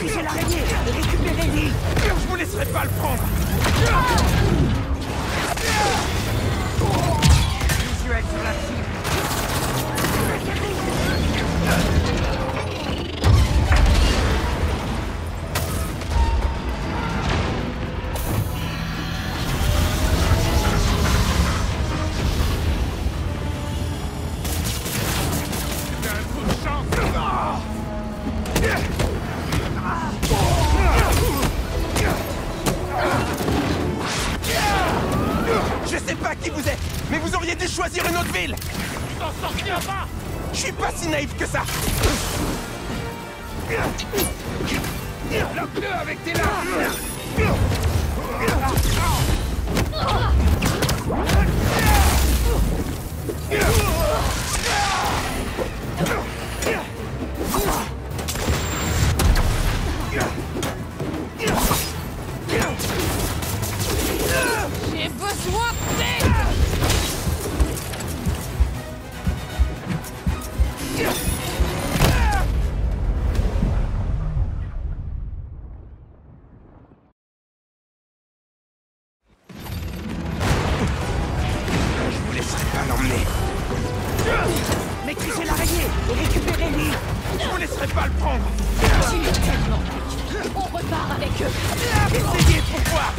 Maîtrisez l'araignée et récupérez l'île. Je vous laisserai pas le prendre. Visuel sur la cible. Je sais pas qui vous êtes, mais vous auriez dû choisir une autre ville. Tu t'en sortiras pas. Je suis pas si naïf que ça. Bloque-le avec tes larmes. J'ai besoin d'aide. Je vous laisserai pas l'emmener. Maîtrisez l'araignée et récupérez l'île. Je vous laisserai pas le prendre. Tu es tellement bête. On repart avec eux. Essayez pour voir.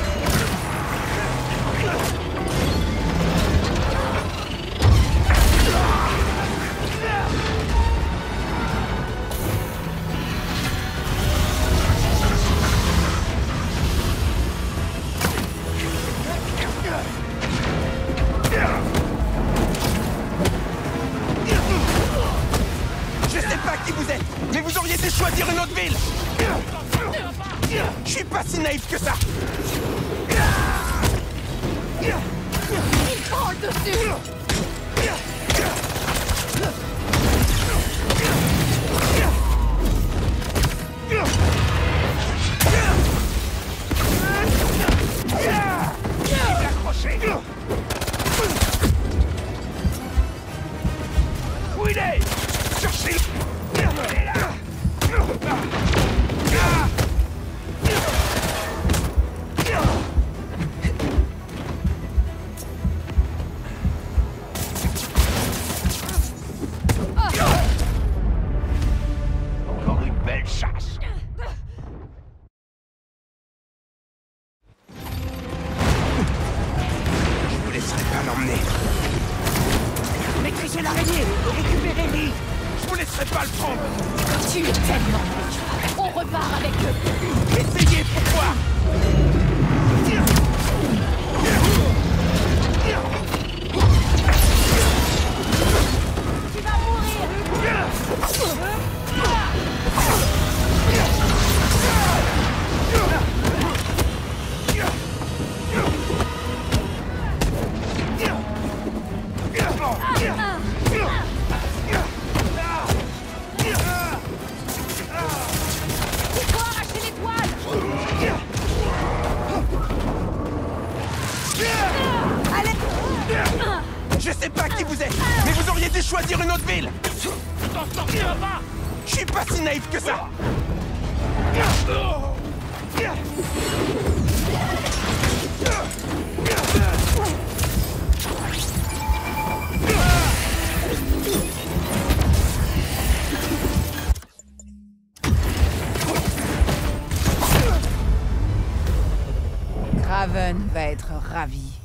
Je sais pas qui vous êtes, mais vous auriez dû choisir une autre ville. Je suis pas si naïf que ça. Il prend le dessus. Où il est? Cherchez-le. Encore une belle chasse. Je vous laisserai pas l'emmener. Maîtrisez l'araignée et récupérez l'île. Je vous laisserai pas le prendre. Tu es tellement bête. On repart avec eux. Essayez pour voir. Tu vas mourir. Il faut arracher l'étoile. Je sais pas qui vous êtes, mais vous auriez dû choisir une autre ville. Tu t'en sortiras pas. Je suis pas si naïf que ça. Raven va être ravi.